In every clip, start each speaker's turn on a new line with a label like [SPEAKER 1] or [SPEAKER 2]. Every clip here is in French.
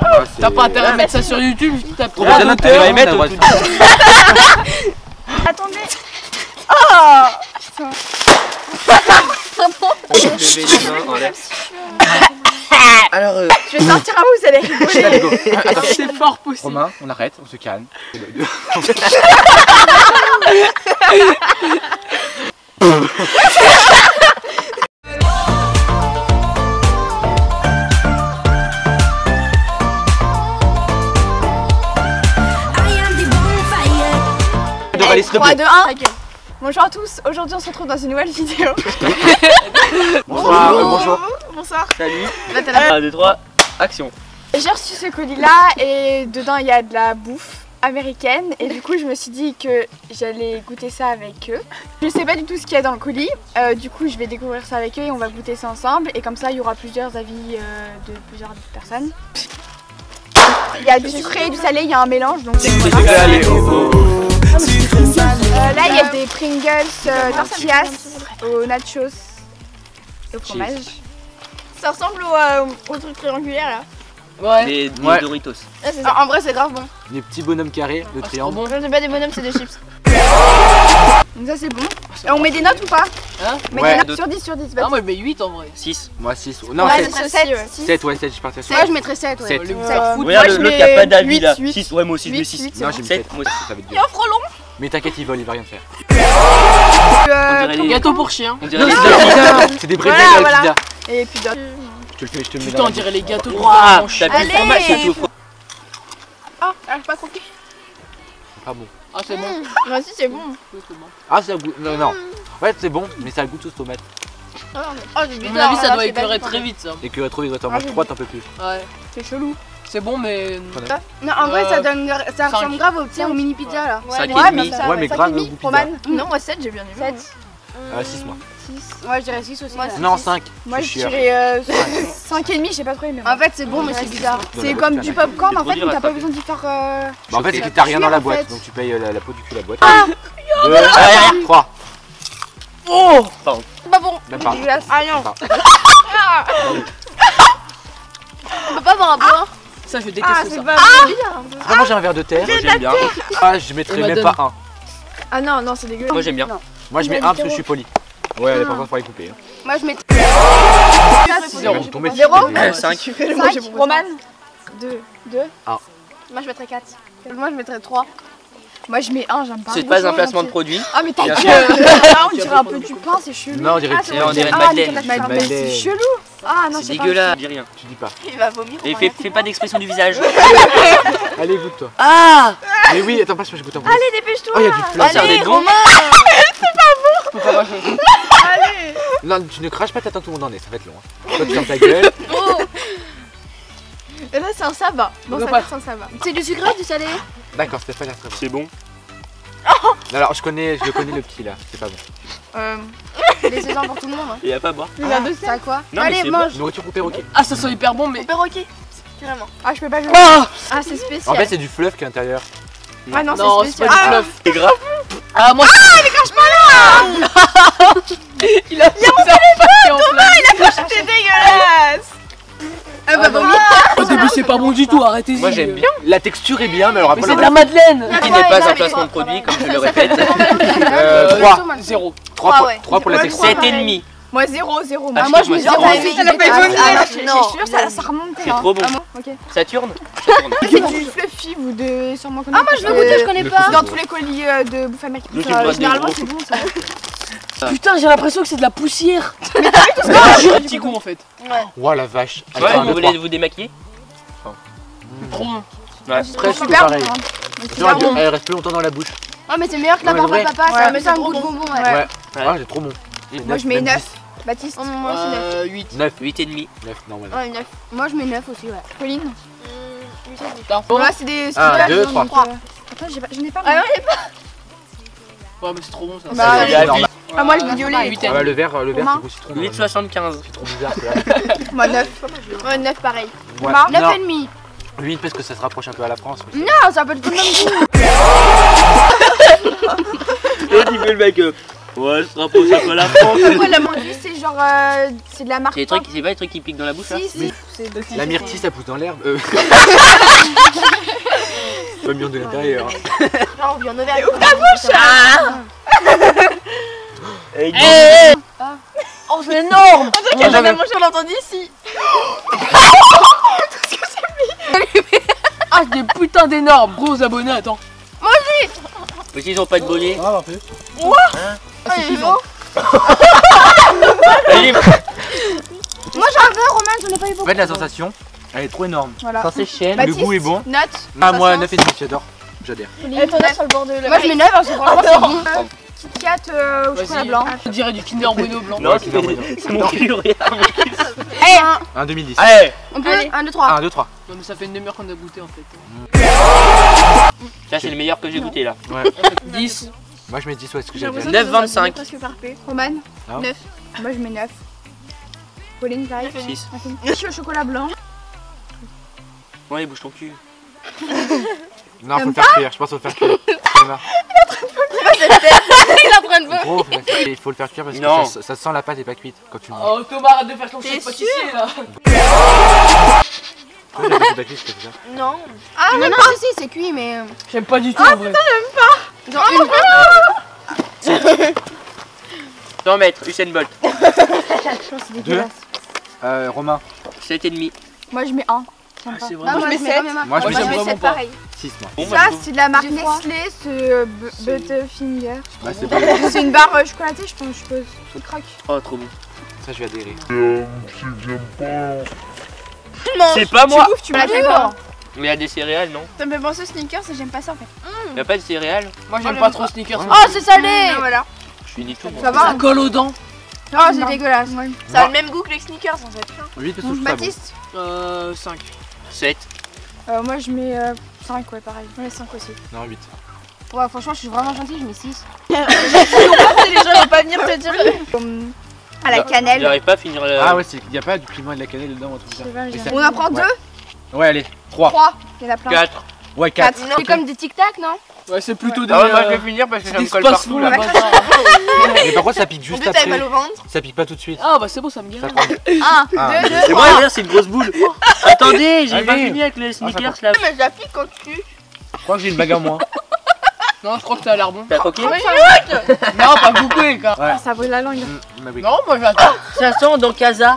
[SPEAKER 1] T'as pas intérêt à mettre ça sur YouTube, t'as trop
[SPEAKER 2] bien d'intérêt à mettre.
[SPEAKER 3] Attendez. Oh putain.
[SPEAKER 2] Alors,
[SPEAKER 3] je vais sortir un vous allez rigoler.
[SPEAKER 1] C'est fort possible.
[SPEAKER 2] Romain, on arrête, on se calme.
[SPEAKER 3] Allez, 3, 2, 1. Bonjour à tous, aujourd'hui on se retrouve dans une nouvelle vidéo.
[SPEAKER 2] Bonsoir, bonjour.
[SPEAKER 3] Bonsoir.
[SPEAKER 2] Salut.
[SPEAKER 3] Là, t'as la...
[SPEAKER 2] 1, 2, 3, action.
[SPEAKER 3] J'ai reçu ce colis là et dedans il y a de la bouffe américaine et du coup je me suis dit que j'allais goûter ça avec eux. Je sais pas du tout ce qu'il y a dans le colis, du coup je vais découvrir ça avec eux et on va goûter ça ensemble et comme ça il y aura plusieurs avis de plusieurs personnes. Il y a du sucré et du salé, il y a un mélange donc voilà. Là il y a des Pringles, tortillas, aux nachos et au fromage. Ça ressemble au truc triangulaire là.
[SPEAKER 1] Ouais.
[SPEAKER 2] Les Doritos.
[SPEAKER 3] En vrai c'est grave bon.
[SPEAKER 2] Les petits bonhommes carrés, le triangle.
[SPEAKER 3] Je ne sais pas des bonhommes, c'est des chips. Donc ça c'est bon. Et on met des notes ou pas?
[SPEAKER 1] Hein?
[SPEAKER 3] On met des notes sur 10 sur 10.
[SPEAKER 1] Ah moi je mets 8 en vrai.
[SPEAKER 2] 6. Moi 6. Non,
[SPEAKER 3] ouais,
[SPEAKER 2] 7. 7, ouais, 7, je partais sur
[SPEAKER 3] 7. Moi je mettrais 7. Ouais.
[SPEAKER 2] 7.
[SPEAKER 4] Regarde l'autre qui a pas d'avis là. 6, ouais, moi aussi je mets 6.
[SPEAKER 2] Non, j'ai mis 7. Moi aussi, ça va être
[SPEAKER 3] Il
[SPEAKER 2] bien.
[SPEAKER 3] est trop long.
[SPEAKER 2] Mais t'inquiète, il vole, il va rien faire.
[SPEAKER 4] On dirait les
[SPEAKER 1] gâteaux pour chiens.
[SPEAKER 4] On dirait les
[SPEAKER 2] c'est des bretelles à la pizza.
[SPEAKER 3] Et puis d'autres.
[SPEAKER 2] Je te le mets
[SPEAKER 1] Putain, on dirait les gâteaux pour
[SPEAKER 4] Waouh,
[SPEAKER 1] chiens.
[SPEAKER 4] t'as plus de fromage surtout.
[SPEAKER 3] Ah, j'ai pas compris.
[SPEAKER 2] Pas bon.
[SPEAKER 1] Ah c'est bon.
[SPEAKER 3] Moi aussi c'est bon.
[SPEAKER 2] Ah, ça goûte. Non, non. Ouais, c'est bon, mais ça goûte sauce tomate.
[SPEAKER 3] Oh,
[SPEAKER 1] À mon avis ça doit éclairer très vite ça.
[SPEAKER 2] Et que trop, il doit t'en manger 3, t'en peux plus.
[SPEAKER 1] Ouais.
[SPEAKER 3] C'est chelou.
[SPEAKER 1] C'est bon mais...
[SPEAKER 3] Non, en vrai, ça ressemble grave au mini pizza là.
[SPEAKER 4] Ouais,
[SPEAKER 2] ouais, mais grave, au goût pizza.
[SPEAKER 3] Non, moi 7, j'ai bien aimé. 7.
[SPEAKER 2] 6 moi.
[SPEAKER 3] 6. Ouais, je dirais 6 aussi.
[SPEAKER 2] Non, 5.
[SPEAKER 3] Moi, je dirais 5,5, j'ai pas trop aimé. En fait, c'est bon, mais c'est bizarre. C'est comme du popcorn en fait, mais t'as pas besoin d'y faire.
[SPEAKER 2] Bah, en fait, c'est que t'as rien dans la boîte, donc tu payes la peau du cul la boîte. 2, 3.
[SPEAKER 4] Oh, pardon.
[SPEAKER 3] Pas bon.
[SPEAKER 2] Même pas.
[SPEAKER 3] Ah non.
[SPEAKER 5] On peut pas avoir un bois.
[SPEAKER 1] Ça je déteste ça.
[SPEAKER 2] Ah, moi j'ai un verre de terre.
[SPEAKER 4] Moi j'aime bien.
[SPEAKER 2] Ah, je mettrais même pas 1.
[SPEAKER 3] Ah non, non, c'est dégueulasse.
[SPEAKER 4] Moi j'aime bien.
[SPEAKER 2] Moi je mets 1 parce que je suis poli. Ouais, les parfois il faut les couper.
[SPEAKER 3] Moi je mets
[SPEAKER 2] 0.
[SPEAKER 3] 0.
[SPEAKER 4] 5.
[SPEAKER 3] 5. Roman 2. 2.
[SPEAKER 2] 1.
[SPEAKER 3] Moi je mettrais 4. Moi je mettrais 3. Moi je mets 1, j'aime pas.
[SPEAKER 4] C'est pas un placement de produit.
[SPEAKER 3] Ah mais t'as
[SPEAKER 4] Bien
[SPEAKER 3] gueule. On dirait un peu du pain, c'est chelou.
[SPEAKER 2] Non, on dirait
[SPEAKER 4] une madeleine.
[SPEAKER 3] C'est chelou. Ah non,
[SPEAKER 4] C'est dégueulasse. Dis rien.
[SPEAKER 2] Tu dis pas.
[SPEAKER 3] Il va vomir.
[SPEAKER 4] Et fais pas d'expression du visage.
[SPEAKER 2] Allez, goûte-toi.
[SPEAKER 4] Ah,
[SPEAKER 2] Mais oui, attends, pas, je goûte un peu.
[SPEAKER 3] Allez, dépêche-toi.
[SPEAKER 2] Oh, il y a du fleur.
[SPEAKER 4] ça d'être bon.
[SPEAKER 3] Allez.
[SPEAKER 2] Non, tu ne craches pas, t'attends tout le monde en est, ça va être long. Toi, tu fermes ta gueule.
[SPEAKER 3] Et là c'est un sabbat. Bon, ça va, c'est un sabbat.
[SPEAKER 5] C'est du sucré ou du salé?
[SPEAKER 2] D'accord, c'était pas l'air très bon.
[SPEAKER 4] C'est bon.
[SPEAKER 2] Alors, je le connais le petit là, c'est pas bon.
[SPEAKER 3] Laissez-en pour tout le monde.
[SPEAKER 4] Il y a pas à boire.
[SPEAKER 3] Ça quoi?
[SPEAKER 4] Non, mais
[SPEAKER 3] Allez,
[SPEAKER 4] c'est
[SPEAKER 3] mange.
[SPEAKER 2] Nourriture coupée, ok.
[SPEAKER 1] Ah ça sent hyper bon mais...
[SPEAKER 3] Perroquet. Carrément. Ah, je peux pas jouer.
[SPEAKER 1] Ah
[SPEAKER 3] C'est spécial.
[SPEAKER 2] En fait, c'est du fluff qui est à l'intérieur.
[SPEAKER 3] Ah non,
[SPEAKER 1] Non,
[SPEAKER 3] c'est
[SPEAKER 1] c'est
[SPEAKER 3] spécial.
[SPEAKER 1] pas du bluff.
[SPEAKER 4] C'est grave.
[SPEAKER 1] Ah moi mais crache pas là. Il a mis mon téléphone Thomas.
[SPEAKER 3] C'est dégueulasse. Elle va vomir.
[SPEAKER 1] Au début c'est pas bon du tout, arrêtez-y.
[SPEAKER 4] Moi j'aime bien.
[SPEAKER 2] La texture est bien, mais alors
[SPEAKER 1] Mais
[SPEAKER 2] après.
[SPEAKER 1] c'est de la madeleine.
[SPEAKER 4] Qui n'est pas un placement de produit, comme je le répète.
[SPEAKER 2] 3.
[SPEAKER 1] 0.
[SPEAKER 2] 3 pour la
[SPEAKER 3] Ouais,
[SPEAKER 2] texture.
[SPEAKER 4] 7,5.
[SPEAKER 3] Moi 0, 0.
[SPEAKER 4] Ah,
[SPEAKER 3] Moi je
[SPEAKER 4] moi,
[SPEAKER 3] mets
[SPEAKER 4] zéro.
[SPEAKER 3] 0.
[SPEAKER 4] Ça
[SPEAKER 3] l'a fait vomir.
[SPEAKER 5] Non.
[SPEAKER 3] Je suis sûre, ça remonte.
[SPEAKER 4] C'est trop bon.
[SPEAKER 3] Ok.
[SPEAKER 4] Saturne.
[SPEAKER 3] C'est du fluffy, vous devez sûrement connaître.
[SPEAKER 5] Ah, moi je veux goûter, je connais pas.
[SPEAKER 3] Dans tous les colis de bouffe américaine.
[SPEAKER 4] Nous, j'ai le droit de
[SPEAKER 3] Généralement
[SPEAKER 4] gros.
[SPEAKER 3] c'est bon ça.
[SPEAKER 1] Putain j'ai l'impression que c'est de la poussière.
[SPEAKER 4] Ah,
[SPEAKER 1] J'ai un petit goût en fait.
[SPEAKER 2] Oh la vache.
[SPEAKER 4] Ouais,
[SPEAKER 2] Attends,
[SPEAKER 4] vous voulez vous démaquiller?
[SPEAKER 1] Trop bon.
[SPEAKER 4] Ouais.
[SPEAKER 2] presque
[SPEAKER 3] Super
[SPEAKER 2] pareil.
[SPEAKER 3] bon.
[SPEAKER 2] Genre, elle reste plus longtemps dans la bouche.
[SPEAKER 5] Ah, mais c'est meilleur que la
[SPEAKER 2] Ouais,
[SPEAKER 5] barbe
[SPEAKER 2] vrai.
[SPEAKER 5] à papa, ça
[SPEAKER 3] Ouais,
[SPEAKER 5] va mettre un
[SPEAKER 3] c'est
[SPEAKER 5] gros
[SPEAKER 3] trop
[SPEAKER 5] bonbon.
[SPEAKER 3] Ouais.
[SPEAKER 2] Ouais. Ah, c'est trop bon.
[SPEAKER 3] Moi je mets 9. Baptiste.
[SPEAKER 5] Moi aussi 9.
[SPEAKER 1] 8.
[SPEAKER 2] 9.
[SPEAKER 4] 8,5.
[SPEAKER 2] 9, non, voilà.
[SPEAKER 5] Ouais, 9.
[SPEAKER 3] Moi je mets 9 aussi, ouais. Pauline.
[SPEAKER 1] Putain.
[SPEAKER 3] Bon là c'est des
[SPEAKER 2] 1, 2, 3.
[SPEAKER 3] Attends, je n'ai pas.
[SPEAKER 5] Ah, ouais.
[SPEAKER 1] Ouais mais c'est trop bon ça.
[SPEAKER 3] Bah,
[SPEAKER 2] C'est normal.
[SPEAKER 3] Ah, moi je dis violet.
[SPEAKER 1] 8
[SPEAKER 2] Ah bah, le verre, c'est
[SPEAKER 3] Romain.
[SPEAKER 2] au citron.
[SPEAKER 4] 8,75.
[SPEAKER 2] C'est trop bizarre. Là.
[SPEAKER 3] Moi 9.
[SPEAKER 5] Ouais, 9 pareil.
[SPEAKER 2] Ouais.
[SPEAKER 5] 9,5.
[SPEAKER 2] 8 parce que ça se rapproche un peu à la France. Mais
[SPEAKER 5] Non, ça peut être le même goût.
[SPEAKER 4] Et il veut le mec. Ouais, ce sera pour chocolat franc.
[SPEAKER 3] Pourquoi la myrtille c'est genre c'est de la marque.
[SPEAKER 4] C'est pas les trucs qui piquent dans la bouche là?
[SPEAKER 3] Si.
[SPEAKER 2] La myrtille ça pousse dans l'herbe. Pas mûr de l'intérieur.
[SPEAKER 5] Genre, on vit en Auvergne.
[SPEAKER 3] Ouvre ta bouche.
[SPEAKER 1] Oh, c'est énorme.
[SPEAKER 3] On dirait qu'elle en a mangé, on l'a entendu ici.
[SPEAKER 1] Ah, des putains d'énormes. Gros abonnés, attends.
[SPEAKER 4] Mais s'ils ont pas de bonnet.
[SPEAKER 2] Ah, en plus.
[SPEAKER 3] Ah, il est beau.
[SPEAKER 4] Allez,
[SPEAKER 5] Moi j'en veux, Romain, j'en ai pas eu
[SPEAKER 2] En
[SPEAKER 5] beaucoup.
[SPEAKER 2] fait, la sensation, elle est trop énorme.
[SPEAKER 3] Voilà.
[SPEAKER 4] ça c'est chienne.
[SPEAKER 3] Baptiste,
[SPEAKER 2] Le goût est bon.
[SPEAKER 3] Note.
[SPEAKER 2] Ah, moi, 9,5, j'adore. J'adore.
[SPEAKER 3] Et ton note sur le bord de la.
[SPEAKER 5] Moi je mets 9 parce que franchement c'est bon.
[SPEAKER 3] Kit Kat au chocolat blanc.
[SPEAKER 1] Je dirais du Kinder Bueno blanc.
[SPEAKER 4] Non, c'est mon cul, regarde.
[SPEAKER 2] Un 2010.
[SPEAKER 4] Allez,
[SPEAKER 5] On peut
[SPEAKER 3] Allez.
[SPEAKER 5] 1, 2, 3.
[SPEAKER 2] 1, 2, 3.
[SPEAKER 1] Non, mais ça fait une demi-heure qu'on a goûté en fait.
[SPEAKER 4] ça c'est le meilleur que j'ai goûté là.
[SPEAKER 2] Ouais.
[SPEAKER 1] 10.
[SPEAKER 2] Moi, je mets 10, ouais, ce que j'ai dit.
[SPEAKER 4] 9,25.
[SPEAKER 3] Presque parfait. Roman.
[SPEAKER 2] Ah.
[SPEAKER 3] 9. Moi je mets 9. Pauline, pareil.
[SPEAKER 4] 6.
[SPEAKER 3] Je suis au chocolat blanc.
[SPEAKER 4] Bon, allez, bouge ton cul.
[SPEAKER 2] Non, faut le faire cuire, je pense qu'il faut le faire cuire.
[SPEAKER 5] Il est en train de voir.
[SPEAKER 2] Gros, il faut le faire cuire parce
[SPEAKER 4] Non.
[SPEAKER 2] que ça sent la pâte et pas cuite quand tu le manges.
[SPEAKER 1] Oh, Thomas, arrête de faire ton chef pâtissier là.
[SPEAKER 2] Pourquoi j'ai pas cuite, c'est ça?
[SPEAKER 5] Non.
[SPEAKER 3] Ah
[SPEAKER 5] Non, non, si, c'est cuit, mais.
[SPEAKER 1] J'aime pas du tout en vrai.
[SPEAKER 5] Genre une.
[SPEAKER 4] 100 mètres, Usain Bolt.
[SPEAKER 3] Je pense que c'est
[SPEAKER 2] 2.
[SPEAKER 3] dégueulasse.
[SPEAKER 2] Romain.
[SPEAKER 4] 7,5.
[SPEAKER 3] Moi je mets 1.
[SPEAKER 1] Ah, c'est
[SPEAKER 5] Ah,
[SPEAKER 1] vrai.
[SPEAKER 5] moi je mets quand même un.
[SPEAKER 2] Moi, je
[SPEAKER 1] Moi,
[SPEAKER 2] mets
[SPEAKER 1] j'aime
[SPEAKER 2] 6.
[SPEAKER 1] vraiment
[SPEAKER 5] sept
[SPEAKER 1] pas.
[SPEAKER 5] pareil.
[SPEAKER 2] 6, moi.
[SPEAKER 4] Bon, moi,
[SPEAKER 3] Ça
[SPEAKER 4] je trouve-
[SPEAKER 3] c'est de la marque
[SPEAKER 5] J'ai froid.
[SPEAKER 3] Nestlé, ce Butterfinger.
[SPEAKER 2] Bah, c'est bon.
[SPEAKER 3] C'est une barre chocolatée, je pense, je suppose. Tu le croques.
[SPEAKER 4] Oh, trop bon.
[SPEAKER 2] Ça, je vais adhérer.
[SPEAKER 4] C'est pas moi.
[SPEAKER 3] Tu bouffes, tu me la fais pas.
[SPEAKER 4] Mais il y a des céréales, non?
[SPEAKER 3] Ça me fait penser aux sneakers et j'aime pas ça en fait.
[SPEAKER 4] Il y a pas de céréales?
[SPEAKER 1] Moi, j'aime pas trop Snickers.
[SPEAKER 5] Oh, c'est salé.
[SPEAKER 3] Voilà.
[SPEAKER 4] Je finis tout. moi.
[SPEAKER 3] Ça
[SPEAKER 1] Ça
[SPEAKER 3] va.
[SPEAKER 1] colle aux dents.
[SPEAKER 3] Oh, c'est dégueulasse.
[SPEAKER 5] Ça a le même goût que les sneakers en fait.
[SPEAKER 2] 8 parce que je trouve pas bon.
[SPEAKER 3] Baptiste
[SPEAKER 1] 5.
[SPEAKER 4] 7.
[SPEAKER 3] moi je mets 5, ouais, pareil. Ouais, 5 aussi.
[SPEAKER 2] Non, 8.
[SPEAKER 5] Ouais, franchement, je suis vraiment gentille, je mets 6.
[SPEAKER 3] Les gens vont pas venir te dire. À la cannelle.
[SPEAKER 4] J'arrive pas à finir la.
[SPEAKER 2] Ah ouais, il y a pas du piment et de la cannelle dedans, un truc comme ça. Et ça-
[SPEAKER 3] On en prend 2,
[SPEAKER 2] Ouais, allez, 3.
[SPEAKER 3] 3. Il y en a plein.
[SPEAKER 4] 4.
[SPEAKER 2] Ouais, 4.
[SPEAKER 5] C'est comme des tic-tac, non?
[SPEAKER 1] Ouais, c'est plutôt des.
[SPEAKER 4] Ah ouais, moi je vais finir parce que ça
[SPEAKER 1] des
[SPEAKER 4] me colle
[SPEAKER 1] espaces
[SPEAKER 4] partout
[SPEAKER 1] fous
[SPEAKER 4] là.
[SPEAKER 1] là. bâtard.
[SPEAKER 2] Mais par contre, ça pique
[SPEAKER 5] En
[SPEAKER 2] juste
[SPEAKER 5] plus, t'avais mal
[SPEAKER 2] après.
[SPEAKER 5] au ventre.
[SPEAKER 2] Ça pique pas tout de suite.
[SPEAKER 1] Ah, bah c'est bon, ça me
[SPEAKER 2] Ça
[SPEAKER 1] guérit.
[SPEAKER 2] prend-
[SPEAKER 3] 1,
[SPEAKER 2] Ah.
[SPEAKER 3] 2, 2.
[SPEAKER 4] Et moi, regarde, c'est une grosse boule. Attendez, j'ai
[SPEAKER 2] Ouais,
[SPEAKER 4] pas
[SPEAKER 2] vas-y.
[SPEAKER 4] fini avec les sneakers là.
[SPEAKER 5] Mais je la pique quand tu.
[SPEAKER 2] Je crois que j'ai une bague en moins.
[SPEAKER 1] Non, je crois que ça a l'air bon.
[SPEAKER 4] T'as croqué?
[SPEAKER 1] Non, pas beaucoup, les gars.
[SPEAKER 2] Ouais.
[SPEAKER 3] Ça brûle la langue.
[SPEAKER 2] Bah oui.
[SPEAKER 1] Non, moi j'attends.
[SPEAKER 4] Ça sent dans Casa.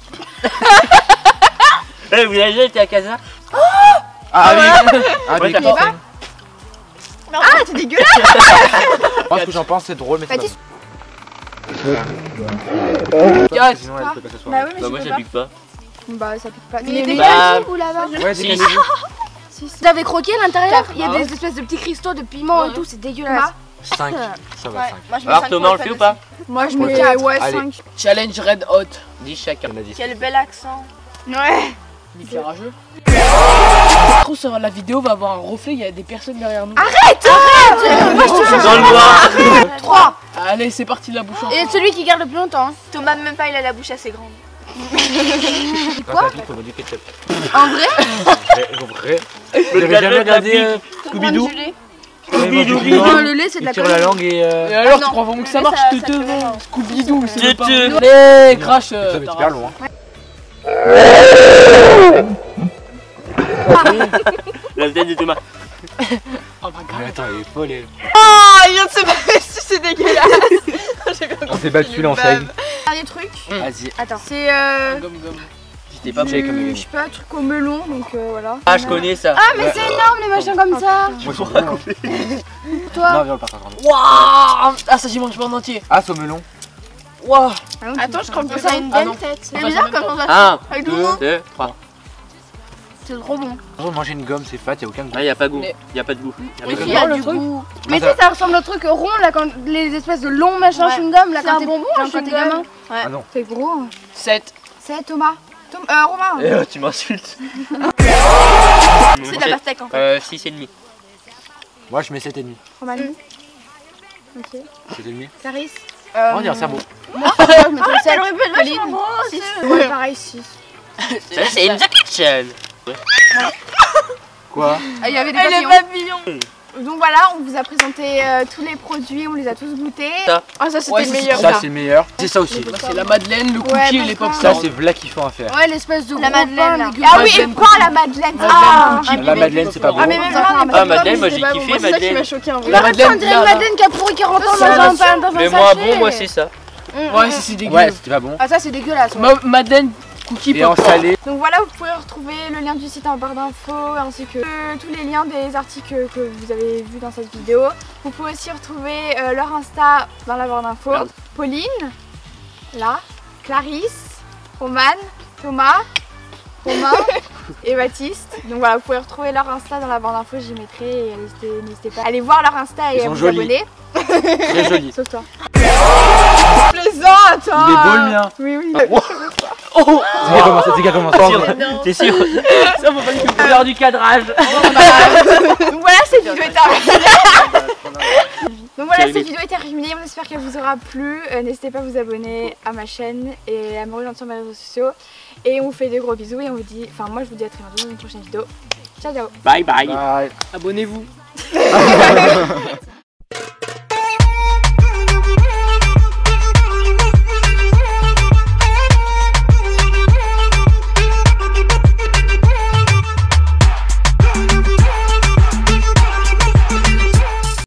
[SPEAKER 4] Eh, vous avez déjà été à Casa?
[SPEAKER 2] Ah oui. Ah,
[SPEAKER 4] Ouais,
[SPEAKER 2] des
[SPEAKER 4] t'as
[SPEAKER 2] kiffs.
[SPEAKER 4] pas.
[SPEAKER 3] Ah, c'est dégueulasse.
[SPEAKER 2] Moi, ce que j'en pense, c'est drôle, mais c'est pas
[SPEAKER 3] Baptiste.
[SPEAKER 2] bon.
[SPEAKER 1] Quatre.
[SPEAKER 2] Sinon, elle peut pas s'asseoir.
[SPEAKER 3] Bah oui, mais
[SPEAKER 4] Bah,
[SPEAKER 3] je
[SPEAKER 4] moi
[SPEAKER 3] peux
[SPEAKER 4] ça
[SPEAKER 3] pas.
[SPEAKER 4] pique pas.
[SPEAKER 3] Bah, ça pique pas.
[SPEAKER 5] Mais il y a des
[SPEAKER 4] Bah,
[SPEAKER 5] gars ou là-bas?
[SPEAKER 2] Ouais,
[SPEAKER 4] Si.
[SPEAKER 2] c'est gagné.
[SPEAKER 5] Vous avez croqué à l'intérieur? Il y a
[SPEAKER 1] Ah ouais.
[SPEAKER 5] des espèces de petits cristaux de piment et tout, c'est dégueulasse.
[SPEAKER 2] 5. Ça va, 5.
[SPEAKER 5] Moi je mets
[SPEAKER 4] Alors
[SPEAKER 5] 5
[SPEAKER 4] Thomas, on le fait ou pas?
[SPEAKER 3] Moi, je
[SPEAKER 2] Ouais.
[SPEAKER 3] mets ouais,
[SPEAKER 2] Allez.
[SPEAKER 3] 5.
[SPEAKER 1] Challenge Red Hot.
[SPEAKER 4] 10 chacun.
[SPEAKER 2] Il y en a 10.
[SPEAKER 5] Quel bel accent.
[SPEAKER 3] Ouais.
[SPEAKER 1] Nickel rageux. Je trouve sur la vidéo va avoir un reflet, il y a des personnes derrière nous.
[SPEAKER 5] Moi je te jure.
[SPEAKER 4] Dans le noir.
[SPEAKER 5] 3.
[SPEAKER 1] Allez, c'est parti la bouche en
[SPEAKER 5] Et celui qui garde le plus longtemps. hein.
[SPEAKER 3] Thomas, même pas, il a la bouche assez grande.
[SPEAKER 2] Quoi? Il faut du ketchup.
[SPEAKER 5] En vrai?
[SPEAKER 2] En vrai.
[SPEAKER 4] Le
[SPEAKER 2] Vous avez jamais regardé Scooby-Doo?
[SPEAKER 5] Du lait. Non, le lait c'est de la
[SPEAKER 2] Il tire la
[SPEAKER 5] connerie.
[SPEAKER 2] langue et.
[SPEAKER 1] Et alors,
[SPEAKER 5] non.
[SPEAKER 1] tu crois vraiment que ça
[SPEAKER 5] Mais
[SPEAKER 1] marche?
[SPEAKER 5] ça-
[SPEAKER 1] Te
[SPEAKER 5] ça
[SPEAKER 1] te
[SPEAKER 5] fait vraiment.
[SPEAKER 1] Scooby-Doo, c'est
[SPEAKER 4] Te
[SPEAKER 1] pas.
[SPEAKER 4] te.
[SPEAKER 1] Allez, crash.
[SPEAKER 2] Ça va être super long. Hein.
[SPEAKER 4] La tête de Thomas.
[SPEAKER 1] Oh my god.
[SPEAKER 2] Mais attends, elle est folle. Elle.
[SPEAKER 3] Ah, il vient de se battre, c'est dégueulasse.
[SPEAKER 2] On s'est battu là, on s'est.
[SPEAKER 3] Dernier truc.
[SPEAKER 2] Vas-y.
[SPEAKER 3] Attends. C'est
[SPEAKER 1] Gomme, gomme.
[SPEAKER 4] J'étais pas prêt comme
[SPEAKER 3] je sais pas, un truc au melon, donc voilà.
[SPEAKER 4] Ah, je connais ça.
[SPEAKER 5] Ah, mais c'est énorme les machins comme ça.
[SPEAKER 2] Moi, je crois. Non,
[SPEAKER 5] Toi.
[SPEAKER 2] viens, on le partage.
[SPEAKER 1] Waouh. Ah, ça j'y mange pas en entier.
[SPEAKER 2] Ah, c'est au melon.
[SPEAKER 1] Waouh.
[SPEAKER 3] Attends, je crois que
[SPEAKER 5] Ça a une
[SPEAKER 1] Ah
[SPEAKER 5] belle
[SPEAKER 1] non.
[SPEAKER 5] tête.
[SPEAKER 1] On
[SPEAKER 3] C'est
[SPEAKER 1] passe
[SPEAKER 3] bizarre
[SPEAKER 1] en même
[SPEAKER 3] comme
[SPEAKER 1] temps.
[SPEAKER 3] on va
[SPEAKER 4] 1,
[SPEAKER 3] avec
[SPEAKER 4] 2,
[SPEAKER 3] Momo.
[SPEAKER 4] 3.
[SPEAKER 5] C'est trop bon.
[SPEAKER 2] Faut manger une gomme, c'est fat, y'a aucun goût.
[SPEAKER 4] Ah, y a pas goût.
[SPEAKER 1] Mais-
[SPEAKER 4] Y a pas de goût. Y a
[SPEAKER 5] Oui,
[SPEAKER 4] pas de
[SPEAKER 5] il y
[SPEAKER 4] goût.
[SPEAKER 5] a
[SPEAKER 1] le
[SPEAKER 5] du
[SPEAKER 1] truc.
[SPEAKER 5] goût.
[SPEAKER 2] Mais
[SPEAKER 5] Mais tu sais, ça ressemble au truc rond là, quand les espèces de longs machins
[SPEAKER 3] Ouais.
[SPEAKER 5] chewing-gum là,
[SPEAKER 3] C'est
[SPEAKER 5] quand
[SPEAKER 3] un
[SPEAKER 5] t'es
[SPEAKER 3] bonbon,
[SPEAKER 5] quand
[SPEAKER 3] un
[SPEAKER 5] t'es
[SPEAKER 3] chewing-gum.
[SPEAKER 5] gamin.
[SPEAKER 2] Ah non.
[SPEAKER 3] C'est gros.
[SPEAKER 1] 7.
[SPEAKER 3] C'est Thomas. Romain.
[SPEAKER 4] Eh, tu m'insultes.
[SPEAKER 3] C'est de la pastèque en fait.
[SPEAKER 4] 6,5.
[SPEAKER 2] Moi, je mets 7,5.
[SPEAKER 3] Romain. Ok.
[SPEAKER 2] 7,5.
[SPEAKER 3] Clarisse.
[SPEAKER 2] On va dire, c'est un beau.
[SPEAKER 3] Je mettrais 7.
[SPEAKER 5] Elle aurait pu être vachement grosse.
[SPEAKER 3] 6. Ouais, pareil, 6.
[SPEAKER 4] Ça, c'est une Jackie Chan.
[SPEAKER 2] Quoi?
[SPEAKER 3] Ah, il y avait des
[SPEAKER 5] Et les
[SPEAKER 3] papillons.
[SPEAKER 5] papillons.
[SPEAKER 3] Donc voilà, on vous a présenté tous les produits, on les a tous goûtés.
[SPEAKER 4] Ça.
[SPEAKER 3] Ah ça c'était
[SPEAKER 5] Ouais,
[SPEAKER 3] le
[SPEAKER 5] c'est
[SPEAKER 3] meilleur.
[SPEAKER 2] Ça c'est le meilleur. C'est ça aussi.
[SPEAKER 5] C'est la madeleine, le
[SPEAKER 3] Ouais,
[SPEAKER 5] cookie et
[SPEAKER 3] parce
[SPEAKER 5] les
[SPEAKER 3] que-
[SPEAKER 2] Ça
[SPEAKER 5] popcorn.
[SPEAKER 2] c'est v'là kiffant à faire.
[SPEAKER 5] Ouais, l'espèce de
[SPEAKER 1] La
[SPEAKER 5] gros
[SPEAKER 1] madeleine,
[SPEAKER 5] pain
[SPEAKER 1] là.
[SPEAKER 5] dégueu.
[SPEAKER 3] Ah oui, et
[SPEAKER 5] Madeleine,
[SPEAKER 3] pas la madeleine. Ah,
[SPEAKER 2] La madeleine c'est pas bon.
[SPEAKER 3] ah mais même là, on est
[SPEAKER 4] Ah,
[SPEAKER 3] pas
[SPEAKER 4] madeleine, moi
[SPEAKER 3] bon,
[SPEAKER 4] j'ai
[SPEAKER 3] c'est pas
[SPEAKER 4] kiffé,
[SPEAKER 3] bon. Moi, c'est ça qui
[SPEAKER 4] madeleine.
[SPEAKER 3] m'a choqué en vrai.
[SPEAKER 5] La madeleine,
[SPEAKER 1] On dirait une madeleine qui a pourri 40 ans dans un sachet.
[SPEAKER 4] Mais moins bon, moi c'est ça.
[SPEAKER 5] Ouais, c'est dégueu.
[SPEAKER 2] Ouais, c'était pas bon.
[SPEAKER 1] Ah ça c'est dégueulasse.
[SPEAKER 5] Madeleine, cookie,
[SPEAKER 2] Et en
[SPEAKER 5] popcorn.
[SPEAKER 2] salé.
[SPEAKER 3] Donc voilà, vous pouvez retrouver le lien du site en barre d'infos ainsi que tous les liens des articles que vous avez vus dans cette vidéo. Vous pouvez aussi retrouver leur Insta dans la barre d'infos. Pauline, là, Clarisse, Romane, Thomas, Romain et Baptiste. Donc voilà, vous pouvez retrouver leur Insta dans la barre d'infos, j'y mettrai et n'hésitez pas à aller voir leur Insta et
[SPEAKER 2] Ils
[SPEAKER 3] à
[SPEAKER 2] sont
[SPEAKER 3] vous
[SPEAKER 2] jolis.
[SPEAKER 3] abonner.
[SPEAKER 2] Très joli.
[SPEAKER 3] Sauf toi. Plaisante.
[SPEAKER 2] Il est beau le mien.
[SPEAKER 3] Oui, oui.
[SPEAKER 4] Oh,
[SPEAKER 2] C'est qu'à commencer.
[SPEAKER 4] t'es sûr? Ça faut pas que tu couleur du cadrage.
[SPEAKER 3] Donc voilà, cette vidéo est terminée. Donc voilà, cette vidéo est terminée. On espère qu'elle vous aura plu. N'hésitez pas à vous abonner à ma chaîne et à me rejoindre sur mes réseaux sociaux. Et on vous fait des gros bisous et on vous dit, enfin moi je vous dis à très bientôt dans une prochaine vidéo. Ciao ciao.
[SPEAKER 4] Bye bye.
[SPEAKER 2] Bye.
[SPEAKER 5] Abonnez-vous.